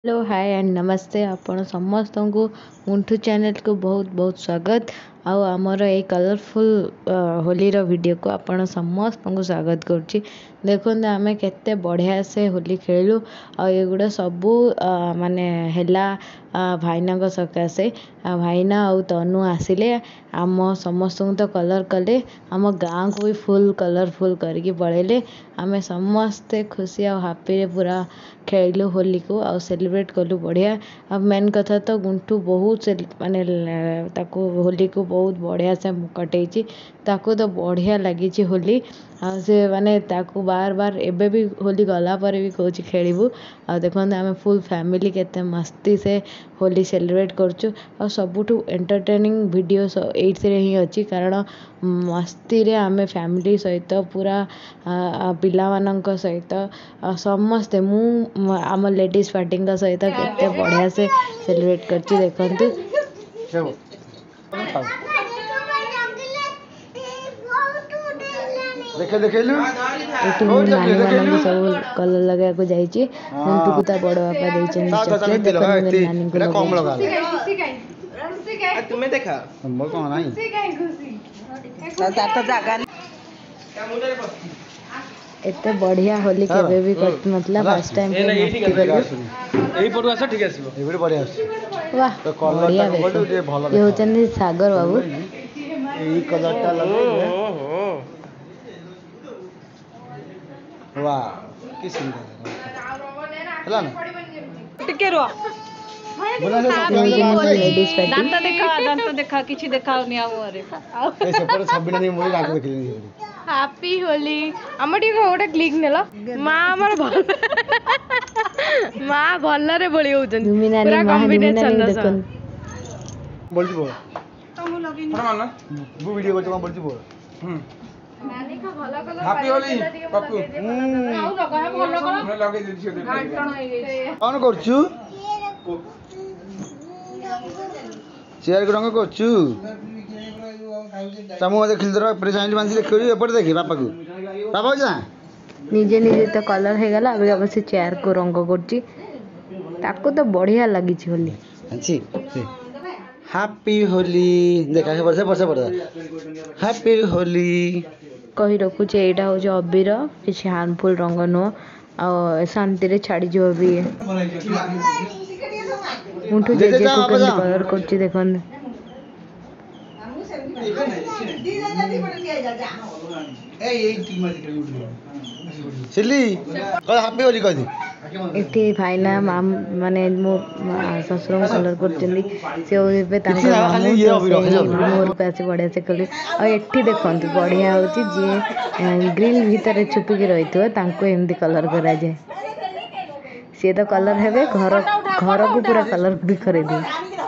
Hello hi and नमस्ते आपण समस्त को मुंठू चैनल को बहुत बहुत स्वागत आउ आमर ये कलरफुल होली रो वीडियो को आपण समस्त को स्वागत करुच्ची। देखो आमे केते बढ़िया से होली खेलु आ एगुड़ा सबू माने हेला भाईना सकाशे भाईना आउ तनु आसिले आम समस्त तो कलर कले आम गाँ को भी फुल कलरफुल करके पड़ेले आमे समस्ते खुशी आ हापी पूरा खेलु होली को आ सेलिब्रेट कलु बढ़िया। अब मेन कथा तो गुंठू बहुत से माने ताको होली को बहुत बढ़िया से कटेची ताको तो बढ़िया लगी होली आ से माने ताको बार बार एबे भी होली गला पर भी कहूँ खेलू आ देखो आम फुल फैमिली केते मस्ती से होली सेलिब्रेट करचु आ सबुठु एंटरटेनिंग वीडियो एइथरे ही अच्छी कारण मस्ती रे आमे फैमिली सहित पूरा पिला मानक सहित समस्ते मु आम लेडीज पार्टी सहित केते बढ़िया से सेलिब्रेट करची देखंतु। देखे देखेलु एठी मो नानी मानक सब कलर लगा को जाईची मुंटू को ता बड़ बापा देइचन चॉकलेट देखो नानी को कम लगा तुम्हें देखा हमर कोन नाही सात जागा एते बढ़िया होली केबे भी कट मतलब फर्स्ट टाइम एही पटु आस ठीक आसीबो एबे बढ़िया आसी वाह तो कलर बढ़िया ता बोलू जे भलो ये होचंदी सागर बाबू एही कलर ता लगे वाह की सुंदर हला ना टिके रो लेडीज पार्टी दांत देखा किछि देखाउनी आ मोरे ए सेपर 26 नहीं मोरी राख देखली हैप्पी होली आम टी गोटे क्लिक नेल माँ आमर भल माँ भलरे बोली होउछन धुमी नानी पूरा महाधुमी कॉम्बिनेशन नानी दस देखन बोलती बोल वो वीडियो को बोलती बोल हैप्पी होली पप्पू मैं लगे दिछि दे कौन करछु शेयर को रंग करछु तमु मते खिलदर प्रेजेंट बांधी ले खेली एपट देखी पापा को पापा जा निजे निजे तो कलर हे गला अबे अब से चेयर को रंग करची ताको तो बढ़िया लगी छी होली अच्छी हैप्पी होली देखा के बरसे बरसे बरसे हैप्पी होली कही रखुचे एटा हो जो अबीर किछि हार्मफुल रंग नो आ शांति रे छाड़ी जो भी मुंठू जे जे को कलर करची देखन सिल्ली कल हैप्पी होली कह दी एठी भाईना माम माने मो ससुर कलर करचंदी से ओबे तांका मोर पासे बढ़िया से कले आ एठी देखंतु बढ़िया होची जे ग्रिल भीतर छुपी के रहितो तांको एमदी कलर करा जाय से तो कलर हेबे घर घर को पूरा कलर भी करे दी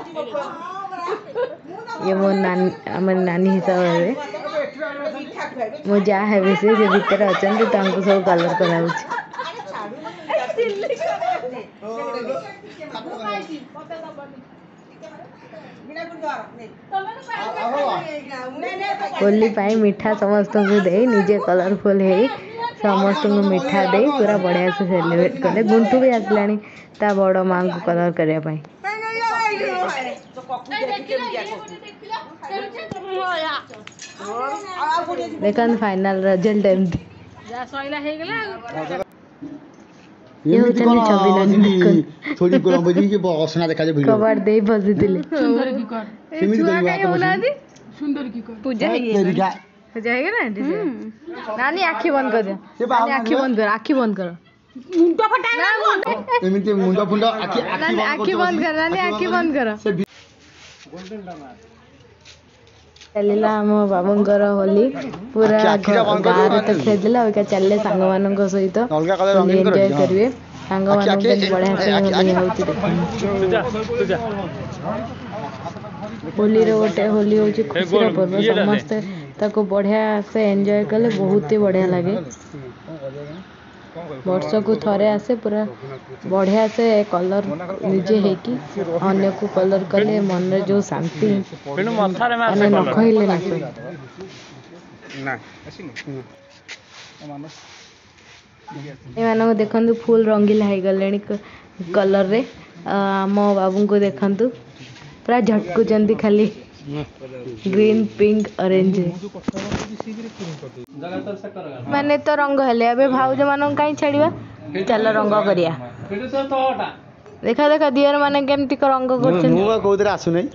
ये मो नानी हमर नानी हिसाब हेबे मो जा हेबे से भीतर अचंदी तांको सब कलर कराउची होली पाई मिठा समस्त को दे निजे कलरफुल है समस्त को मिठा दे पूरा बढ़िया से सेलिब्रेट कले गुंटू भी आसलानी ता बड़ मां को कलर करया पाई देखन फाइनल रिजल्ट एमती जा सइला हे गेला ये होचन छवि नानी थोड़ी गरम बजी के असना देखा जे वीडियो कबाड़ दे बसितिले सुंदर की कर सेमिति करी बात बोलादी सुंदर की कर पूजा हो जाएगा ना नानी आंखें बंद कर दे नानी आंखें बंद कर आंखें बंद कर मुंडा फटा एमिति मुंडा फुंडा आखी नानी आंखें बंद कर नानी आंखें बंद कर चलिला हम बाबूंकर होली पूरा गाँव तो खेलला ओका चलले सांग मानक सहित अलगा कलर होली रंगीन एंजॉय कर करिवे सांग मानक के बढ़िया से होली होउची देखो होली रो गोटे होली होउची खुशी रो पर्व समस्त ताको बढ़िया से एंजॉय कले बहुत ही बढ़िया लगे वर्ष को थरे आसे पूरा बढ़िया से कलर निजे है कि अन्य को कलर कले मन रे जो शांति माने न कहले ना एमानक देखंतु फुल रंगीला है गलेनी कलर रे आम बाबू को देखंतु पूरा झटकुचंती खाली ग्रीन पिंक ऑरेंज माने तो रंग हेले अबे भाउज मान कहीं छाड़िया चल रंग करिया देखा देखा दियर माने केमती को रंग कर आसुना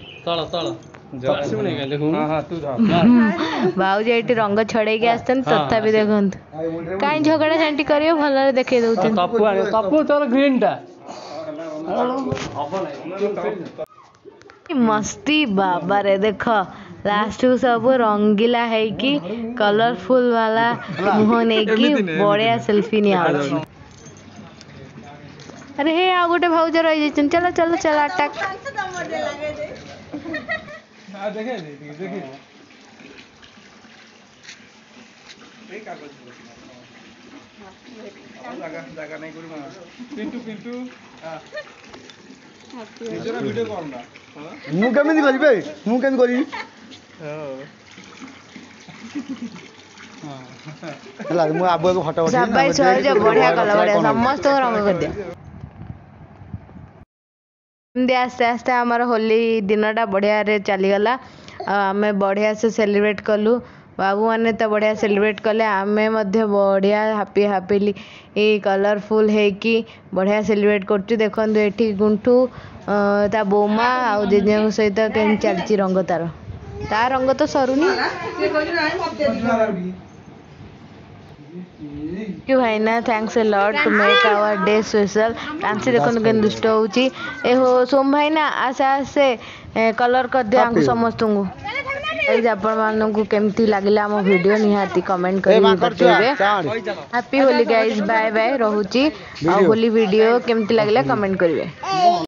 भाउज ये रंग छड़े के आसन तथापि देखंतु कहीं झगड़ा झांटी करियो भल देखे दउछन तपु तोर ग्रीन टा मस्ती बाबा रे देख लास्ट को सब रंगीला है कि कलरफुल वाला मुह नहीं कि बढ़िया सेल्फी नहीं आउछ अरे हे आ गोटे भाउज रही जाइछन चलो चलो चलो अटैक देखे देखे जागा नहीं करू पिंटू पिंटू ନିଜର ଭିଡିଓ କର ନା ମୁଁ କେମିତି କରିବି ମୁଁ କେମିତି କରିବି ହେଲା ମୁଁ ଆବୁକୁ ଫଟୋ ଉଠେଇବି ସବାଇ ସହଜ बढ़िया कला बढ़िया समस्त रंग कर दिया एमती आस्ते आस्ते आमर होली दिनटा बढ़िया रे चली गला आमे बढ़िया से सेलिब्रेट कलु बाबू मैंने तो बढ़िया सेलिब्रेट कले आमे मध्य बढ़िया हैप्पी हैप्पीली कलरफुल है कि बढ़िया सेलिब्रेट करछु देखंतु एठी गुंठू ता बोमा आ जेजे सहित केन चलची रंग ता रंग तो सरुनी क्यों भाई ना thanks a lot to make our day special dance देखो केन दुष्ट होची ए हो सोम भाई ना आसे आसे कलर कर दे आंकु समस्त को आपण मानू केमती लगिला आम वीडियो निहाती कमेंट करेंगे happy Holi guys bye bye रहूची होली वीडियो केमती लगिला कमेंट करेंगे।